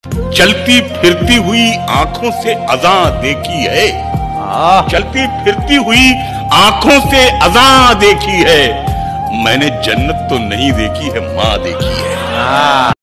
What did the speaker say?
चलती फिरती हुई आंखों से अज़ां देखी है, चलती फिरती हुई आंखों से अज़ां देखी है। मैंने जन्नत तो नहीं देखी है, माँ देखी है।